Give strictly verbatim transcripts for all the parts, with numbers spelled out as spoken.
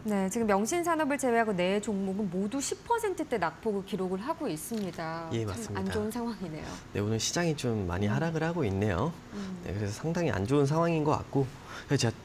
네, 지금 명신산업을 제외하고 네 종목은 모두 십 퍼센트대 낙폭을 기록을 하고 있습니다. 예, 참 맞습니다. 안 좋은 상황이네요. 네, 오늘 시장이 좀 많이 음. 하락을 하고 있네요. 음. 네, 그래서 상당히 안 좋은 상황인 것 같고, 그래서 제가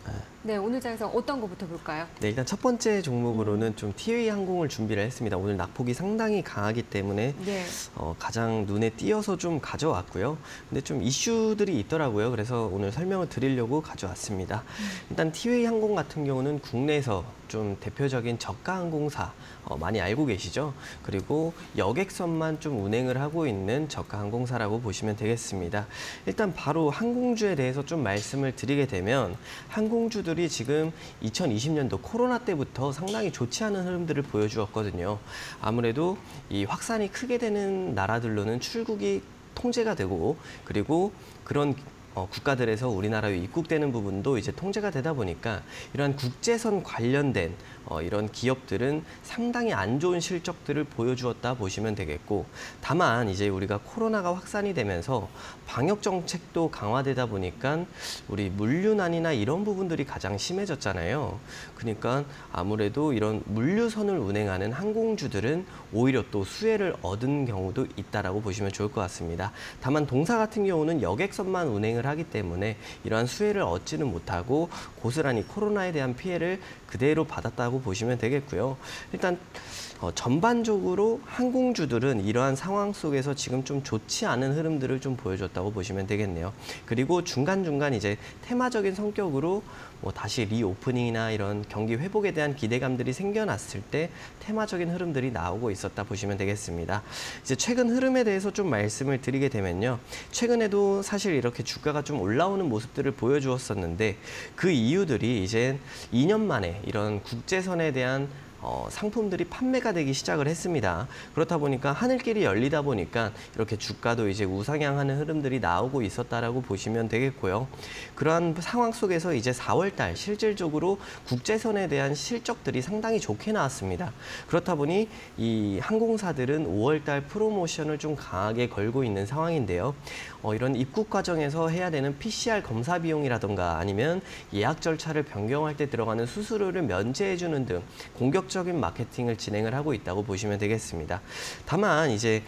네, 오늘 장에서 어떤 거부터 볼까요? 네, 일단 첫 번째 종목으로는 음. 좀 티웨이 항공을 준비를 했습니다. 오늘 낙폭이 상당히 강하기 때문에 네. 어, 가장 눈에 띄어서 좀 가져왔고요. 근데 좀 이슈들이 있더라고요. 그래서 오늘 설명을 드리려고 가져왔습니다. 음. 일단 티웨이 항공 같은 경우는 국내에서 좀 대표적인 저가 항공사 어, 많이 알고 계시죠? 그리고 여객선만 좀 운행을 하고 있는 저가 항공사라고 보시면 되겠습니다. 일단 바로 항공주에 대해서 좀 말씀을 드리게 되면 항공주들이 지금 이천이십 년도 코로나 때부터 상당히 좋지 않은 흐름들을 보여주었거든요. 아무래도 이 확산이 크게 되는 나라들로는 출국이 통제가 되고 그리고 그런 어, 국가들에서 우리나라에 입국되는 부분도 이제 통제가 되다 보니까 이러한 국제선 관련된 어, 이런 기업들은 상당히 안 좋은 실적들을 보여주었다 보시면 되겠고, 다만 이제 우리가 코로나가 확산이 되면서 방역 정책도 강화되다 보니까 우리 물류난이나 이런 부분들이 가장 심해졌잖아요. 그러니까 아무래도 이런 물류선을 운행하는 항공주들은 오히려 또 수혜를 얻은 경우도 있다라고 보시면 좋을 것 같습니다. 다만 동사 같은 경우는 여객선만 운행을 하기 때문에 이러한 수혜를 얻지는 못하고 고스란히 코로나에 대한 피해를 그대로 받았다고 보시면 되겠고요. 일단 어, 전반적으로 항공주들은 이러한 상황 속에서 지금 좀 좋지 않은 흐름들을 좀 보여줬다고 보시면 되겠네요. 그리고 중간중간 이제 테마적인 성격으로 뭐 다시 리오프닝이나 이런 경기 회복에 대한 기대감들이 생겨났을 때 테마적인 흐름들이 나오고 있었다 보시면 되겠습니다. 이제 최근 흐름에 대해서 좀 말씀을 드리게 되면요. 최근에도 사실 이렇게 주가가 좀 올라오는 모습들을 보여주었었는데 그 이유들이 이제 이 년 만에 이런 국제선에 대한 어, 상품들이 판매가 되기 시작을 했습니다. 그렇다 보니까 하늘길이 열리다 보니까 이렇게 주가도 이제 우상향하는 흐름들이 나오고 있었다라고 보시면 되겠고요. 그러한 상황 속에서 이제 사월 달 실질적으로 국제선에 대한 실적들이 상당히 좋게 나왔습니다. 그렇다 보니 이 항공사들은 오월 달 프로모션을 좀 강하게 걸고 있는 상황인데요. 어, 이런 입국 과정에서 해야 되는 피씨알 검사 비용이라던가 아니면 예약 절차를 변경할 때 들어가는 수수료를 면제해주는 등 공격적인 마케팅을 진행을 하고 있다고 보시면 되겠습니다. 다만 이제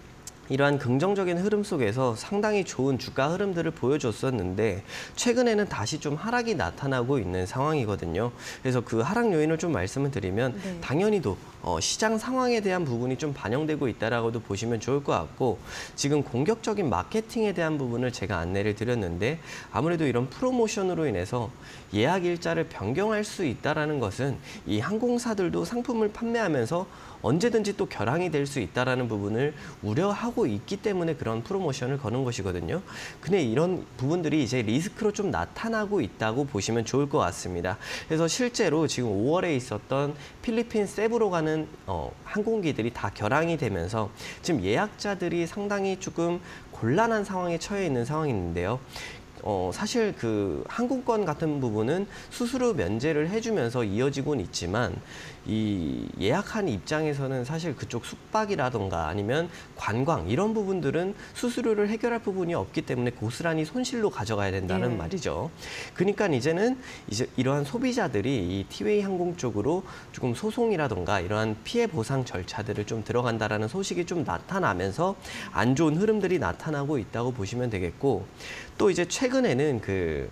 이러한 긍정적인 흐름 속에서 상당히 좋은 주가 흐름들을 보여줬었는데 최근에는 다시 좀 하락이 나타나고 있는 상황이거든요. 그래서 그 하락 요인을 좀 말씀을 드리면 네. 당연히도 어, 시장 상황에 대한 부분이 좀 반영되고 있다라고도 보시면 좋을 것 같고 지금 공격적인 마케팅에 대한 부분을 제가 안내를 드렸는데 아무래도 이런 프로모션으로 인해서 예약 일자를 변경할 수 있다는 것은 이 항공사들도 상품을 판매하면서 언제든지 또 결항이 될 수 있다는 부분을 우려하고 있기 때문에 그런 프로모션을 거는 것이거든요. 근데 이런 부분들이 이제 리스크로 좀 나타나고 있다고 보시면 좋을 것 같습니다. 그래서 실제로 지금 오월에 있었던 필리핀 세부로 가는 어, 항공기들이 다 결항이 되면서 지금 예약자들이 상당히 조금 곤란한 상황에 처해 있는 상황인데요. 어, 사실 그 항공권 같은 부분은 수수료 면제를 해주면서 이어지고는 있지만 이 예약한 입장에서는 사실 그쪽 숙박이라던가 아니면 관광 이런 부분들은 수수료를 해결할 부분이 없기 때문에 고스란히 손실로 가져가야 된다는 네. 말이죠. 그러니까 이제는 이제 이러한 소비자들이 이 티웨이 항공 쪽으로 조금 소송이라던가 이러한 피해 보상 절차들을 좀 들어간다라는 소식이 좀 나타나면서 안 좋은 흐름들이 나타나고 있다고 보시면 되겠고 또 이제 최근에는 그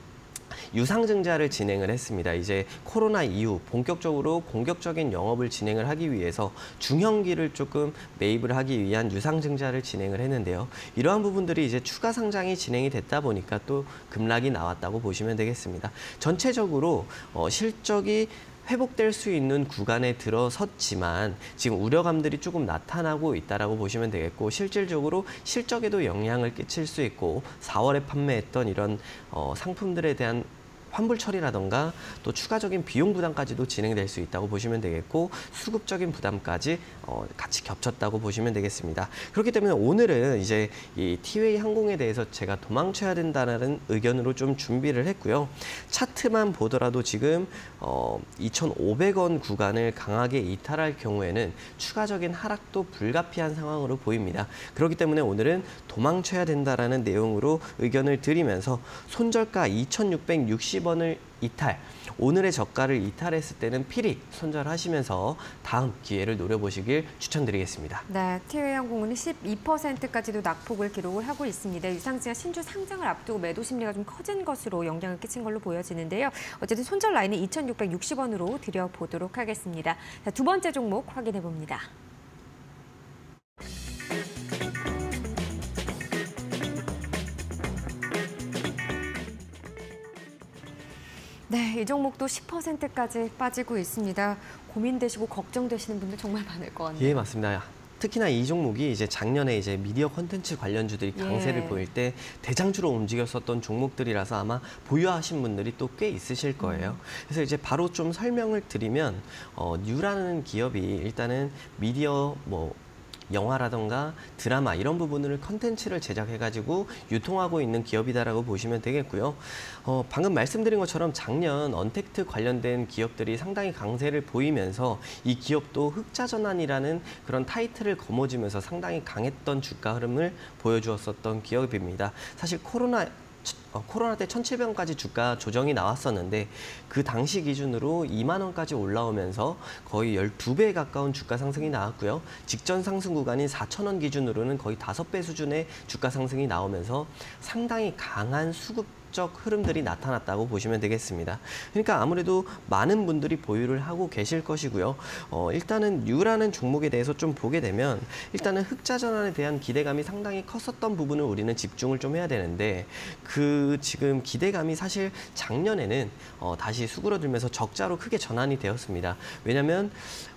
유상증자를 진행을 했습니다. 이제 코로나 이후 본격적으로 공격적인 영업을 진행을 하기 위해서 중형기를 조금 매입을 하기 위한 유상증자를 진행을 했는데요. 이러한 부분들이 이제 추가 상장이 진행이 됐다 보니까 또 급락이 나왔다고 보시면 되겠습니다. 전체적으로 어, 실적이 회복될 수 있는 구간에 들어섰지만 지금 우려감들이 조금 나타나고 있다라고 보시면 되겠고 실질적으로 실적에도 영향을 끼칠 수 있고 사월에 판매했던 이런 어, 상품들에 대한 환불 처리라던가 또 추가적인 비용 부담까지도 진행될 수 있다고 보시면 되겠고 수급적인 부담까지 어, 같이 겹쳤다고 보시면 되겠습니다. 그렇기 때문에 오늘은 이제 이 티웨이 항공에 대해서 제가 도망쳐야 된다는 의견으로 좀 준비를 했고요. 차트만 보더라도 지금 어, 이천오백 원 구간을 강하게 이탈할 경우에는 추가적인 하락도 불가피한 상황으로 보입니다. 그렇기 때문에 오늘은 도망쳐야 된다라는 내용으로 의견을 드리면서 손절가 이천육백육십 육십 원을 이탈, 오늘의 저가를 이탈했을 때는 필히 손절하시면서 다음 기회를 노려보시길 추천드리겠습니다. 네, 티웨이항공은 십이 퍼센트까지도 낙폭을 기록을 하고 있습니다. 유상증자 신주 상장을 앞두고 매도 심리가 좀 커진 것으로 영향을 끼친 걸로 보여지는데요. 어쨌든 손절 라인은 이천육백육십 원으로 드려보도록 하겠습니다. 자, 두 번째 종목 확인해 봅니다. 네, 이 종목도 십 퍼센트까지 빠지고 있습니다. 고민되시고 걱정되시는 분들 정말 많을 것 같네요. 예, 맞습니다. 특히나 이 종목이 이제 작년에 이제 미디어 콘텐츠 관련주들이 강세를 예. 보일 때 대장주로 움직였었던 종목들이라서 아마 보유하신 분들이 또 꽤 있으실 거예요. 음. 그래서 이제 바로 좀 설명을 드리면 어, 뉴라는 기업이 일단은 미디어 뭐 영화라던가 드라마 이런 부분을 컨텐츠를 제작해가지고 유통하고 있는 기업이다라고 보시면 되겠고요. 어, 방금 말씀드린 것처럼 작년 언택트 관련된 기업들이 상당히 강세를 보이면서 이 기업도 흑자전환이라는 그런 타이틀을 거머쥐면서 상당히 강했던 주가 흐름을 보여주었었던 기업입니다. 사실 코로나 어, 코로나 때 천칠백 원까지 주가 조정이 나왔었는데 그 당시 기준으로 이만 원까지 올라오면서 거의 십이 배에 가까운 주가 상승이 나왔고요. 직전 상승 구간인 사천 원 기준으로는 거의 다섯 배 수준의 주가 상승이 나오면서 상당히 강한 수급 적 흐름들이 나타났다고 보시면 되겠습니다. 그러니까 아무래도 많은 분들이 보유를 하고 계실 것이고요. 어, 일단은 뉴라는 종목에 대해서 좀 보게 되면 일단은 흑자 전환에 대한 기대감이 상당히 컸었던 부분을 우리는 집중을 좀 해야 되는데 그 지금 기대감이 사실 작년에는 어, 다시 수그러들면서 적자로 크게 전환이 되었습니다. 왜냐하면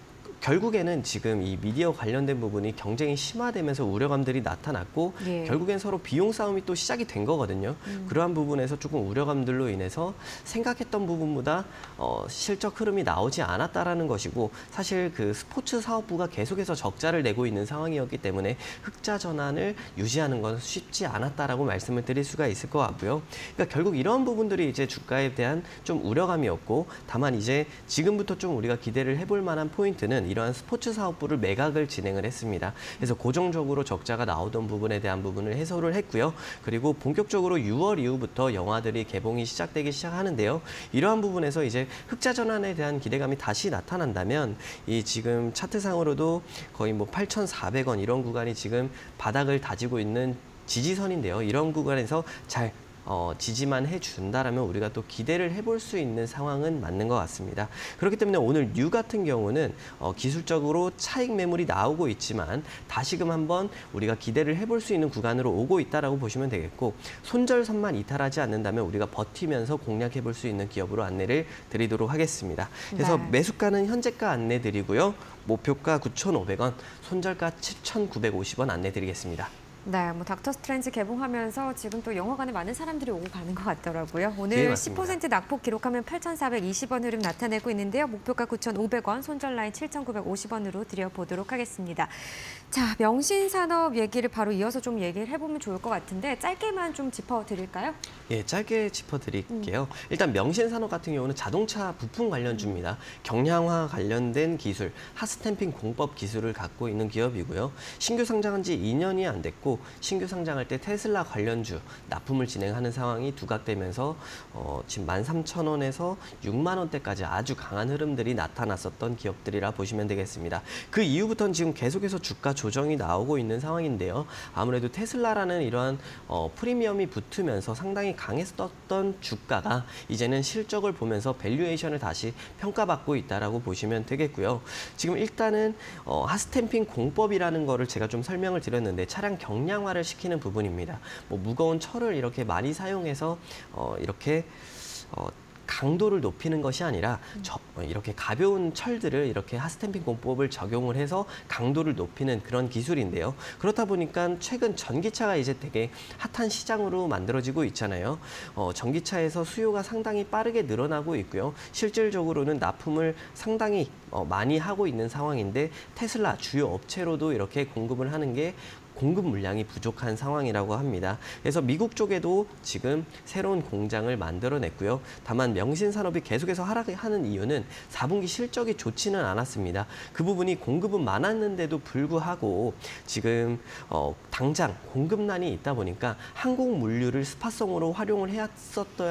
결국에는 지금 이 미디어 관련된 부분이 경쟁이 심화되면서 우려감들이 나타났고 예. 결국엔 서로 비용 싸움이 또 시작이 된 거거든요. 음. 그러한 부분에서 조금 우려감들로 인해서 생각했던 부분보다 어, 실적 흐름이 나오지 않았다라는 것이고 사실 그 스포츠 사업부가 계속해서 적자를 내고 있는 상황이었기 때문에 흑자 전환을 유지하는 건 쉽지 않았다라고 말씀을 드릴 수가 있을 것 같고요. 그러니까 결국 이런 부분들이 이제 주가에 대한 좀 우려감이었고 다만 이제 지금부터 좀 우리가 기대를 해볼 만한 포인트는 이러한 스포츠 사업부를 매각을 진행을 했습니다. 그래서 고정적으로 적자가 나오던 부분에 대한 부분을 해소를 했고요. 그리고 본격적으로 유월 이후부터 영화들이 개봉이 시작되기 시작하는데요. 이러한 부분에서 이제 흑자 전환에 대한 기대감이 다시 나타난다면 이 지금 차트상으로도 거의 뭐 팔천사백 원 이런 구간이 지금 바닥을 다지고 있는 지지선인데요. 이런 구간에서 잘 어, 지지만 해준다라면 우리가 또 기대를 해볼 수 있는 상황은 맞는 것 같습니다. 그렇기 때문에 오늘 뉴 같은 경우는 어, 기술적으로 차익 매물이 나오고 있지만 다시금 한번 우리가 기대를 해볼 수 있는 구간으로 오고 있다라고 보시면 되겠고 손절선만 이탈하지 않는다면 우리가 버티면서 공략해볼 수 있는 기업으로 안내를 드리도록 하겠습니다. 그래서 네. 매수가는 현재가 안내 드리고요. 목표가 구천오백 원, 손절가 칠천구백오십 원 안내 드리겠습니다. 네, 뭐 닥터 스트레인지 개봉하면서 지금 또 영화관에 많은 사람들이 오고 가는 것 같더라고요. 오늘 네, 십 맞습니다. 퍼센트 낙폭 기록하면 팔천사백이십 원 흐름 나타내고 있는데요. 목표가 구천오백 원, 손절 라인 칠천구백오십 원으로 드려보도록 하겠습니다. 자, 명신산업 얘기를 바로 이어서 좀 얘기를 해보면 좋을 것 같은데 짧게만 좀 짚어드릴까요? 예, 짧게 짚어드릴게요. 음. 일단 명신산업 같은 경우는 자동차 부품 관련주입니다. 경량화 관련된 기술, 핫스탬핑 공법 기술을 갖고 있는 기업이고요. 신규 상장한 지 이 년이 안 됐고 신규 상장할 때 테슬라 관련주 납품을 진행하는 상황이 두각되면서 어, 지금 만 삼천 원에서 육만 원대까지 아주 강한 흐름들이 나타났었던 기업들이라 보시면 되겠습니다. 그 이후부터는 지금 계속해서 주가 조정이 나오고 있는 상황인데요. 아무래도 테슬라라는 이러한 어, 프리미엄이 붙으면서 상당히 강했었던 주가가 이제는 실적을 보면서 밸류에이션을 다시 평가받고 있다라고 보시면 되겠고요. 지금 일단은 어, 핫스탬핑 공법이라는 거를 제가 좀 설명을 드렸는데 차량 경량화를 시키는 부분입니다. 뭐 무거운 철을 이렇게 많이 사용해서 어, 이렇게 어, 강도를 높이는 것이 아니라 저, 이렇게 가벼운 철들을 이렇게 핫스탬핑 공법을 적용을 해서 강도를 높이는 그런 기술인데요. 그렇다 보니까 최근 전기차가 이제 되게 핫한 시장으로 만들어지고 있잖아요. 어, 전기차에서 수요가 상당히 빠르게 늘어나고 있고요. 실질적으로는 납품을 상당히 어, 많이 하고 있는 상황인데 테슬라 주요 업체로도 이렇게 공급을 하는 게 공급 물량이 부족한 상황이라고 합니다. 그래서 미국 쪽에도 지금 새로운 공장을 만들어냈고요. 다만 명신산업이 계속해서 하락하는 이유는 사 분기 실적이 좋지는 않았습니다. 그 부분이 공급은 많았는데도 불구하고 지금 어, 당장 공급난이 있다 보니까 항공 물류를 스팟성으로 활용을 해왔었던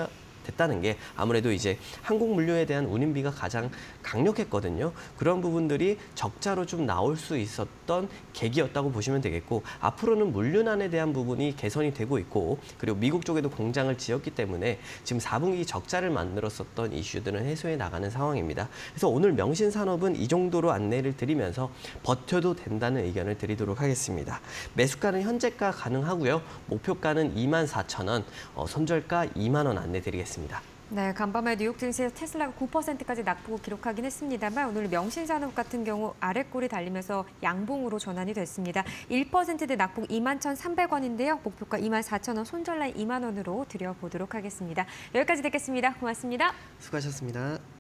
됐다는 게 아무래도 이제 한국 물류에 대한 운임비가 가장 강력했거든요. 그런 부분들이 적자로 좀 나올 수 있었던 계기였다고 보시면 되겠고 앞으로는 물류난에 대한 부분이 개선이 되고 있고 그리고 미국 쪽에도 공장을 지었기 때문에 지금 사 분기 적자를 만들었었던 이슈들은 해소해 나가는 상황입니다. 그래서 오늘 명신산업은 이 정도로 안내를 드리면서 버텨도 된다는 의견을 드리도록 하겠습니다. 매수가는 현재가 가능하고요. 목표가는 이만 사천 원, 어, 손절가 이만 원 안내 드리겠습니다. 네, 간밤에 뉴욕 증시에서 테슬라가 구 퍼센트까지 낙폭을 기록하긴 했습니다만 오늘 명신산업 같은 경우 아랫골이 달리면서 양봉으로 전환이 됐습니다. 일 퍼센트대 낙폭 이만 천삼백 원인데요. 목표가 이만 사천 원, 손절라인 이만 원으로 드려보도록 하겠습니다. 여기까지 듣겠습니다. 고맙습니다. 수고하셨습니다.